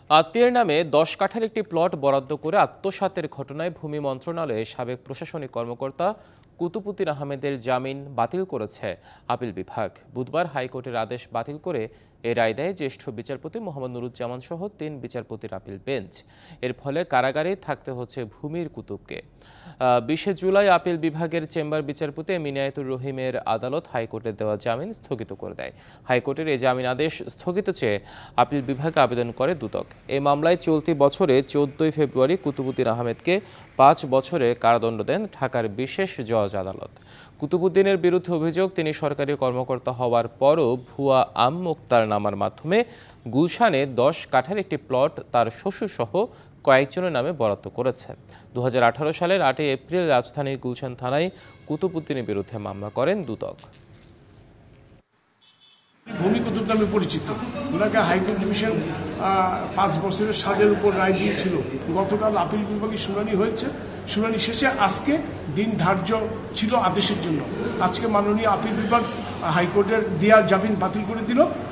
আত্মীয়ের নামে ১০ কাঠার একটি প্লট বরাদ্দ করে আত্মসাতের ঘটনায় ভূমি মন্ত্রণালয়ের সাবেক প্রশাসনিক কর্মকর্তা কুতুবুদ্দিন আহমেদের জামিন বাতিল করেছে আপিল বিভাগ। বুধবার হাইকোর্টের আদেশ বাতিল করে এ রায় দেয় জ্যেষ্ঠ বিচারপতি মোহাম্মদ নুরুজ্জামান সহ ৩ বিচারপতির আপিল বেঞ্চ। এর ফলে কারাগারেই থাকতে হচ্ছে ভূমির কুতুবকে। ২০ জুলাই আপিল বিভাগের চেম্বার বিচারপতি মিনায়েতুর রহিমের আদালত হাইকোর্টের দেওয়া জামিন স্থগিত করে দেয়। হাইকোর্টের এই জামিন আদেশ স্থগিত চেয়ে আপিল বিভাগে আবেদন করে দুদক। এই মামলায় চলতি বছরে ১৪ ফেব্রুয়ারি কুতুবুদ্দিন আহমেদকে ৫ বছরের কারাদণ্ড দেন ঢাকার বিশেষ জজ আদালত। কুতুবুদ্দিনের বিরুদ্ধে অভিযোগ, তিনি সরকারি কর্মকর্তা হওয়ার পরও ভুয়া মুক্তারনামার মাধ্যমে গুলশানে ১০ কাঠার একটি প্লট তার শ্বশুরসহ কয়েকজনের নামে বরাদ্দ করেছেন। ২০১৮ সালের ৮ এপ্রিল রাজধানীর গুলশান থানায় কুতুবুদ্দিনের বিরুদ্ধে মামলা করেন দুদক। ভূমি কুতুব নামে পরিচিত, ওনাকে হাইকোর্ট ডিভিশন ৫ বছরের সাজের উপর রায় দিয়েছিল। গতকাল আপিল বিভাগে শুনানি হয়েছে। শুনানি শেষে আজকে দিন ধার্য ছিল আদেশের জন্য। আজকে মাননীয় আপিল বিভাগ হাইকোর্টের দেয়া জামিন বাতিল করে দিল।